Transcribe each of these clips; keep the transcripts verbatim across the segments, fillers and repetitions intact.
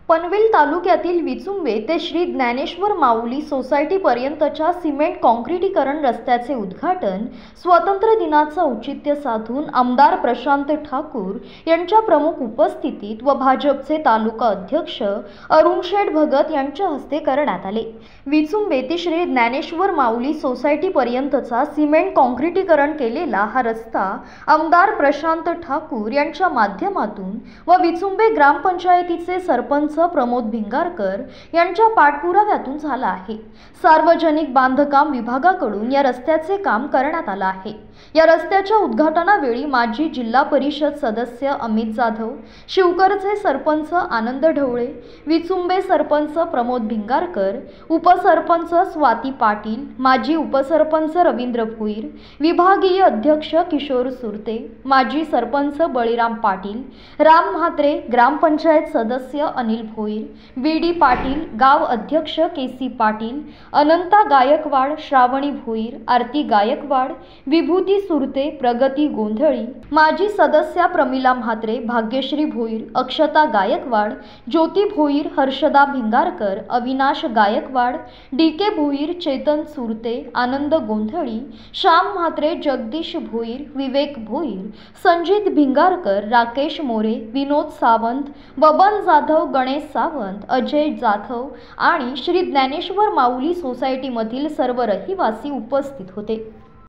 पनवेल तालुक्यातील विचुंबे ते श्री ज्ञानेश्वर माऊली सोसायटी पर्यंतच्या सिमेंट काँक्रिटीकरण रस्त्याचे उद्घाटन स्वातंत्र्य दिनाचं औचित्य साधून आमदार प्रशांत ठाकूर यांच्या प्रमुख उपस्थितीत व भाजपचे तालुका अध्यक्ष अरुण शेठ भगत यांच्या हस्ते करण्यात आले। विचुंबे ते श्री ज्ञानेश्वर माऊली सोसायटी पर्यंतचा सिमेंट काँक्रिटीकरण केलेला हा रस्ता आमदार प्रशांत ठाकूर यांच्या माध्यमातून व विचुंबे ग्रामपंचायतीचे सरपंच प्रमोद भिंगारकर यांच्या पाठपुराव्यातून झाला आहे। सार्वजनिक बांधकाम विभागाकडून या रस्त्याचे काम करण्यात आले आहे। या रस्त्याच्या उद्घाटनावेळी माजी जिल्हा परिषद सदस्य अमित जाधव, शिवकरचे सरपंच आनंद ढवळे, विचुंबे सरपंच प्रमोद भिंगारकर, उपसरपंच स्वाती पाटील, माजी उपसरपंच रवींद्र भोईर, विभागीय अध्यक्ष किशोर सुरते, माजी सरपंच बळीराम पाटील, राम म्हात्रे, ग्रामपंचायत सदस्य अनिल भोईर, बीडी पाटील, गाव अध्यक्ष केसी पाटील, अनंता गायकवाड, श्रावणी भोईर, आरती गायकवाड, विभूती सुरते, प्रगती गोंधळी, माजी सदस्या प्रमिला म्हात्रे, भाग्यश्री भोईर, अक्षता गायकवाड, ज्योती भोईर, हर्षदा भिंगारकर, अविनाश गायकवाड, डी के भोईर, चेतन सुरते, आनंद गोंधळी, श्याम म्हात्रे, जगदीश भोईर, विवेक भोईर, संजित भिंगारकर, राकेश मोरे, विनोद सावंत, बबन जाधव, गणेश सावंत, अजय जाधव आणि श्री ज्ञानेश्वर माऊली सोसायटीमधील सर्व रहिवासी उपस्थित होते।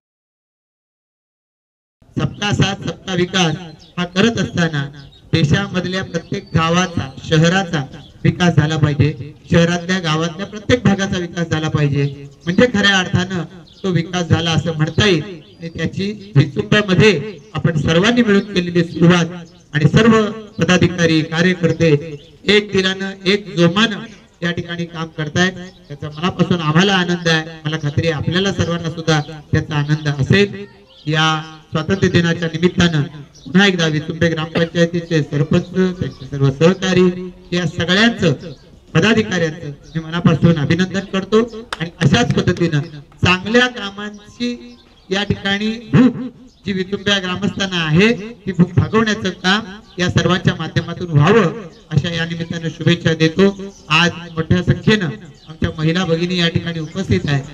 सबका साथ सबका विकास हा करत असताना देशामधल्या प्रत्येक गावाचा, शहराचा विकास झाला पाहिजे। शहरातल्या गावातल्या प्रत्येक भागाचा विकास झाला पाहिजे, म्हणजे खऱ्या अर्थानं तो विकास झाला असं म्हणता येईल। आणि त्याची विचुंब्यामध्ये आपण सर्वांनी मिळून केलेली सुरुवात आणि सर्व पदाधिकारी, कार्यकर्ते एक दिलानं एक जोमानं या ठिकाणी काम करतायत, त्याचा मनापासून आम्हाला आनंद आहे। मला खात्री आहे आपल्याला सर्वांना सुद्धा त्याचा आनंद असेल। या स्वातंत्र्य दिनाच्या निमित्तानं पुन्हा एकदा विचुंबे ग्रामपंचायतीचे सरपंच, त्यांचे सर्व सहकारी, या सगळ्यांचं, पदाधिकाऱ्यांचं मी मनापासून अभिनंदन करतो। आणि अशाच पद्धतीनं चांगल्या कामांची या ठिकाणी भूक जी विचुंबे ग्रामस्थांना आहे ती भूक भागवण्याचं काम या सर्वांच्या माध्यमातून व्हावं अशा या निमित्तानं शुभेच्छा देतो। आज मोठ्या संख्येनं आमच्या महिला भगिनी या ठिकाणी उपस्थित आहेत।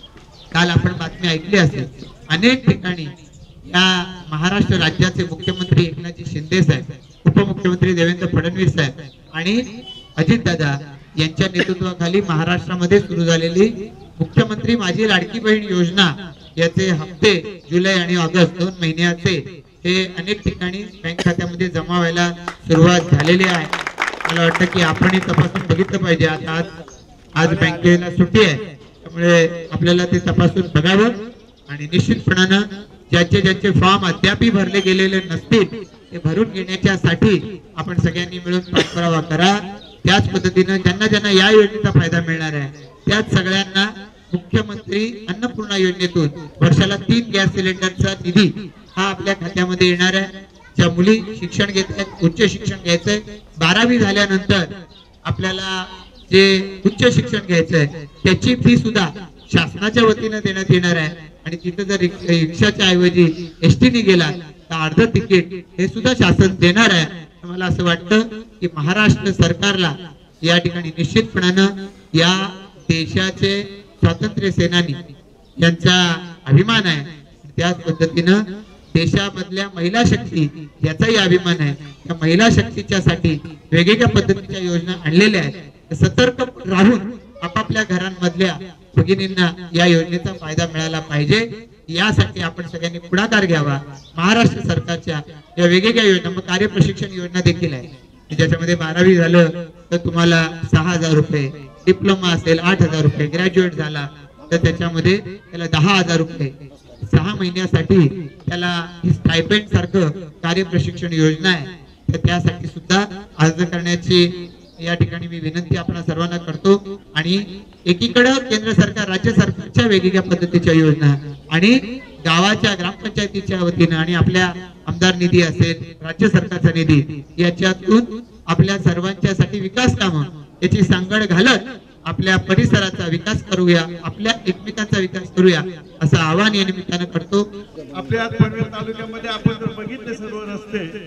काल आपण बातमी ऐकली असेल, अनेक ठिकाणी या महाराष्ट्र राज्याचे मुख्यमंत्री एकनाथ शिंदे साहेब, उपमुख्यमंत्री देवेंद्र फडणवीस साहेब आणि अजितदादा यांच्या नेतृत्वाखाली महाराष्ट्रामध्ये सुरू झालेली मुख्यमंत्री माझी लाडकी बहीण योजना याचे हप्ते जुलै आणि ऑगस्ट दोन महिन्याचे हे अनेक ठिकाणी बँक खात्यामध्ये जमा व्हायला सुरुवात झालेली आहे। मला वाटतं की आपण तपासून बघितलं पाहिजे। आज आज बँकेला सुट्टी आहे, त्यामुळे आपल्याला ते तपासून बघावं आणि निश्चितपणानं ज्यांचे ज्यांचे फॉर्म अद्यापही भरले गेलेले नसतील ते भरून घेण्याच्यासाठी आपण सगळ्यांनी मिळून पाठपुरावा करा। त्याच पद्धतीनं ज्यांना ज्यांना या योजनेचा फायदा मिळणार आहे त्याच सगळ्यांना मुख्यमंत्री अन्नपूर्णा योजनेतून वर्षाला तीन गॅस सिलेंडरचा निधी हा आपल्या खात्यामध्ये येणार आहे। ज्या मुली शिक्षण घेत आहेत, उच्च शिक्षण घ्यायचंय, बारावी झाल्यानंतर आपल्याला जे उच्च शिक्षण घ्यायचंय त्याची फी सुद्धा शासनाच्या वतीने देण्यात येणार आहे। आणि तिथे जर रिक्षाच्या ऐवजी एसटीने गेला तर अर्ध तिकीट हे सुद्धा शासन देणार आहे। मला असं वाटतं की महाराष्ट्र सरकारला या ठिकाणी निश्चितपणानं या देशाचे स्वातंत्र्य सेनानी यांचा अभिमान आहे। त्याच पद्धतीनं देशामधल्या महिला शक्ती याचाही अभिमान आहे। त्या महिला शक्तीच्या साठी वेगवेगळ्या पद्धतीच्या योजना आणलेल्या आहेत। सतर्क राहून आपापल्या घरांमधल्या भगिनींना या योजनेचा फायदा मिळाला पाहिजे, यासाठी आपण सगळ्यांनी पुढाकार घ्यावा। महाराष्ट्र सरकारच्या या वेगवेगळ्या योजना, मग कार्य प्रशिक्षण योजना देखील आहे ज्याच्यामध्ये बारावी झालं तर तुम्हाला सहा हजार रुपये, डिप्लोमा असेल आठ हजार रुपये, ग्रॅज्युएट झाला तर त्याच्यामध्ये त्याला दहा हजार रुपये, सहा महिन्यासाठी त्याला स्टायपेंड सारखं कार्य प्रशिक्षण योजना आहे। तर त्यासाठी सुद्धा अर्ज करण्याची या ठिकाणी मी विनंती आपण सर्वांना करतो। आणि एकीकडे केंद्र सरकार, राज्य सरकारच्या वेगवेगळ्या पद्धतीच्या योजना आणि गावाच्या ग्रामपंचायतीच्या वतीने आणि आपल्या आमदार निधी असेल, राज्य सरकारचा निधी, याच्यातून आपल्या सर्वांच्यासाठी विकास कामं याची सांगड घालत आपल्या परिसराचा विकास करूया, आपल्या एकमेकांचा विकास करूया असं आवाहन या निमित्तानं करतो। आपल्या पनवेल तालुक्यामध्ये आपण जर बघितले सर्व रस्ते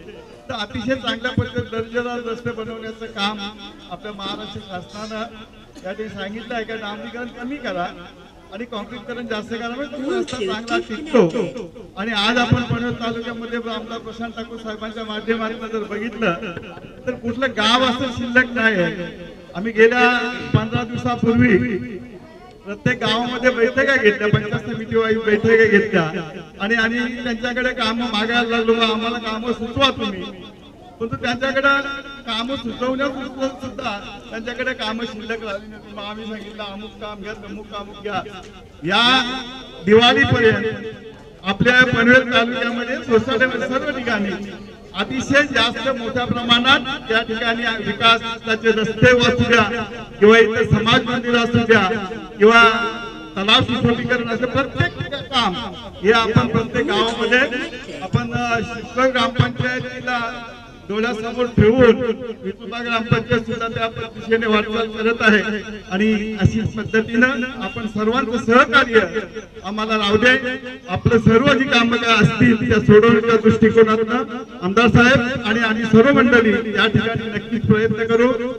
तर अतिशय चांगल्या पद्धतीने दर्जेदार रस्ते बनवण्याचं काम आपल्या महाराष्ट्र शासनानं या ठिकाणी सांगितलं आहे. का डांबरीकरण कमी करा आणि काँक्रीटकरण जास्त करा, म्हणजे तो रस्ता चांगला टिकतो. आणि आज आपण पनवेल तालुक्यामध्ये आमदार प्रशांत ठाकूर साहेबांच्या माध्यमातून जर बघितलं तर कुठलं गाव असं शिल्लक नाही आहे. आम्ही गेल्या पंधरा दिवसापूर्वी प्रत्येक गावामध्ये बैठका घेतल्या, पंचायत समिती वाईज बैठका घेतल्या आणि आणि त्यांच्याकडे काम मागायला लागलो, आम्हाला कामं सुचवा तुम्ही. परंतु त्यांच्याकडे कामं सुचवण्यात सुद्धा त्यांच्याकडे कामं शिल्लक राहिली नाही. मग आम्ही सांगितलं अमुक काम घ्या, तमुक काम घ्या. या दिवाळीपर्यंत आपल्या पनवेल तालुक्यामध्ये सोसायटीमध्ये सर्व ठिकाणी अतिशय जास्त मोठ्या प्रमाणात या ठिकाणी विकासाचे रस्ते असू द्या किंवा इतर समाज मंदिर असू द्या किंवा तलाव सुशोभीकरण असं प्रत्येक काम हे आपण प्रत्येक गावामध्ये आपण शिरसोळ ग्रामपंचायतीला डोळ्यासमोर ठेवून विठुबा ग्रामपंचायत सुद्धा त्या दिशेने वाटचाल करत आहे. आणि अशीच पद्धतीनं आपण सर्वांचं सहकार्य आम्हाला राहू दे. आपलं सर्व जी कामं काय असतील त्या सोडवण्याच्या दृष्टिकोनातून आमदार साहेब आणि आम्ही सर्व मंडळी या ठिकाणी नक्कीच प्रयत्न करू.